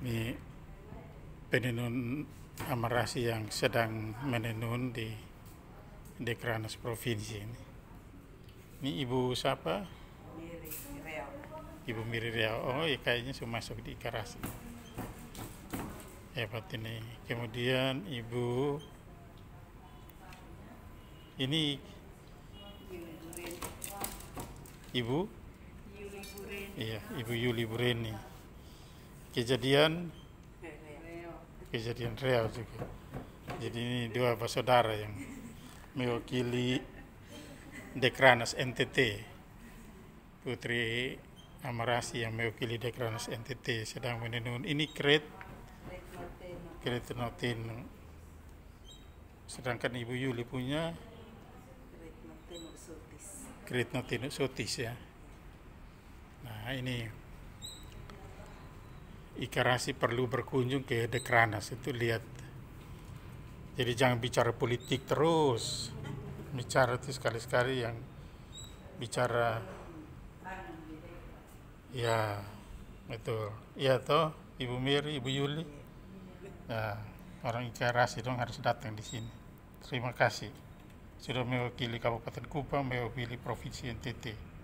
Ini penenun Amarasi yang sedang menenun di Dekranas Provinsi ini. Ini Ibu siapa? Miri Riau. Ibu Miri Riau. Oh, ya kayaknya sudah masuk di Ikarasi. Hebat ini. Kemudian Ibu ini Yuli Buren. Ibu, Yuli Buren. iya, Ibu Yuli Bureni. Kejadian Riau. Riau juga. Jadi ini dua bersaudara yang mewakili Dekranas NTT. Putri Amarasi yang mewakili Dekranas NTT sedang menenun. Ini kret notin. Sedangkan Ibu Yuli punya kret notin sotis ya. Nah ini Ikarasi perlu berkunjung ke Dekranas itu lihat. Jadi jangan bicara politik terus. Bicara itu sekali-sekali yang bicara ya betul. Iya toh Ibu Miri, Ibu Yuli. Nah, orang Ikarasi dong harus datang di sini. Terima kasih sudah mewakili Kabupaten Kupang, mewakili Provinsi NTT.